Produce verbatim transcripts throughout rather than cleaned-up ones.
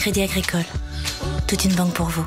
Crédit Agricole. Toute une banque pour vous.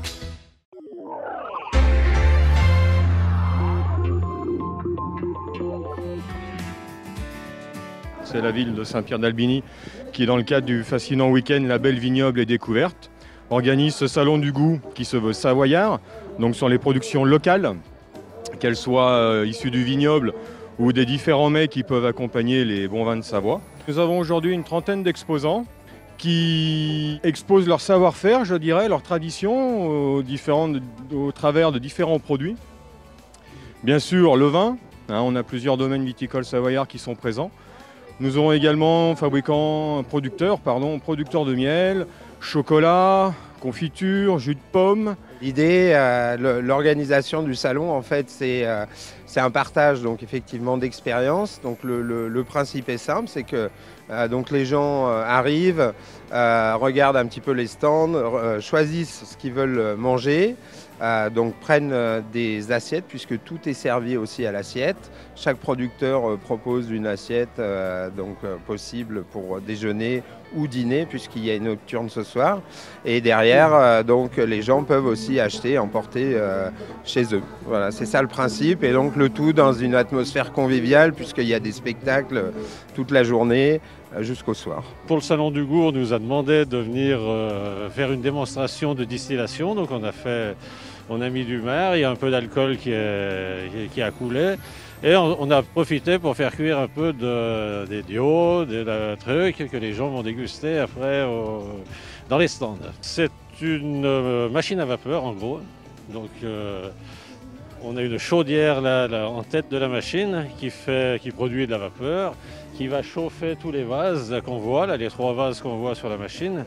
C'est la ville de Saint-Pierre-d'Albigny qui, dans le cadre du fascinant week-end Label Vignoble et Découverte, organise ce salon du goût qui se veut savoyard. Donc sur les productions locales, qu'elles soient euh, issues du vignoble ou des différents mets qui peuvent accompagner les bons vins de Savoie. Nous avons aujourd'hui une trentaine d'exposants qui exposent leur savoir-faire, je dirais, leur tradition aux différentes, au travers de différents produits. Bien sûr, le vin, hein, on a plusieurs domaines viticoles savoyards qui sont présents. Nous aurons également fabricants, producteurs, pardon, producteurs de miel, chocolat, confiture, jus de pomme. L'idée, euh, l'organisation du salon, en fait, c'est euh, un partage donc effectivement d'expérience. Donc le, le, le principe est simple, c'est que euh, donc les gens euh, arrivent, euh, regardent un petit peu les stands, euh, choisissent ce qu'ils veulent manger. Euh, donc prennent euh, des assiettes puisque tout est servi aussi à l'assiette. Chaque producteur euh, propose une assiette euh, donc, euh, possible pour déjeuner ou dîner puisqu'il y a une nocturne ce soir. Et derrière, euh, donc, les gens peuvent aussi acheter, emporter euh, chez eux. Voilà, c'est ça le principe. Et donc le tout dans une atmosphère conviviale puisqu'il y a des spectacles toute la journée jusqu'au soir. Pour le Salon du Goût, on nous a demandé de venir euh, faire une démonstration de distillation. Donc on a fait... On a mis du marc, il y a un peu d'alcool qui, qui a coulé et on, on a profité pour faire cuire un peu de, des dios, des de trucs que les gens vont déguster après au, dans les stands. C'est une machine à vapeur en gros. Donc euh, on a une chaudière là, là, en tête de la machine qui, fait, qui produit de la vapeur, qui va chauffer tous les vases qu'on voit, là, les trois vases qu'on voit sur la machine.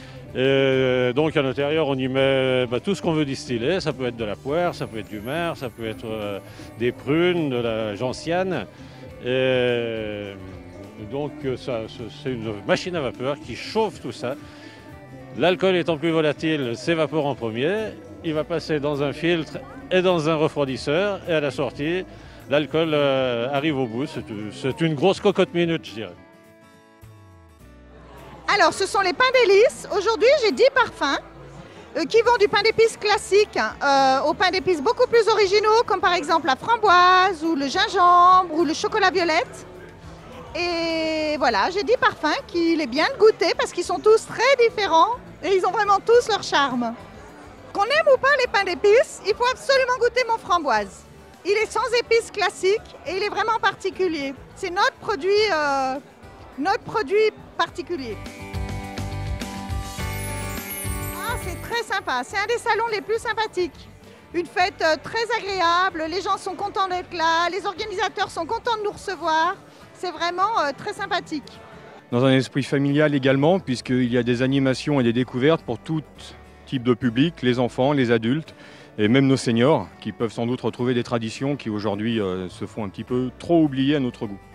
Et donc à l'intérieur on y met bah, tout ce qu'on veut distiller, ça peut être de la poire, ça peut être du marc, ça peut être euh, des prunes, de la gentiane. Et donc c'est une machine à vapeur qui chauffe tout ça. L'alcool étant plus volatile s'évapore en premier, il va passer dans un filtre et dans un refroidisseur et à la sortie l'alcool euh, arrive au bout. C'est une grosse cocotte minute, je dirais. Alors, ce sont les pains d'épices. Aujourd'hui, j'ai dix parfums euh, qui vont du pain d'épices classique euh, aux pains d'épices beaucoup plus originaux, comme par exemple la framboise ou le gingembre ou le chocolat violette. Et voilà, j'ai dix parfums qu'il est bien de goûter parce qu'ils sont tous très différents et ils ont vraiment tous leur charme. Qu'on aime ou pas les pains d'épices, il faut absolument goûter mon framboise. Il est sans épices classiques et il est vraiment particulier. C'est notre produit, euh, notre produit particulier. Ah, c'est très sympa, c'est un des salons les plus sympathiques. Une fête euh, très agréable, les gens sont contents d'être là, les organisateurs sont contents de nous recevoir. C'est vraiment euh, très sympathique. Dans un esprit familial également, puisqu'il y a des animations et des découvertes pour tout type de public, les enfants, les adultes et même nos seniors, qui peuvent sans doute retrouver des traditions qui aujourd'hui euh, se font un petit peu trop oublier à notre goût.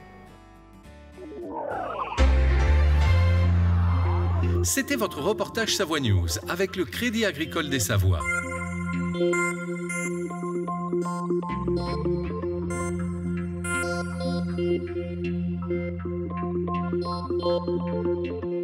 C'était votre reportage Savoie News avec le Crédit Agricole des Savoies. Thank you.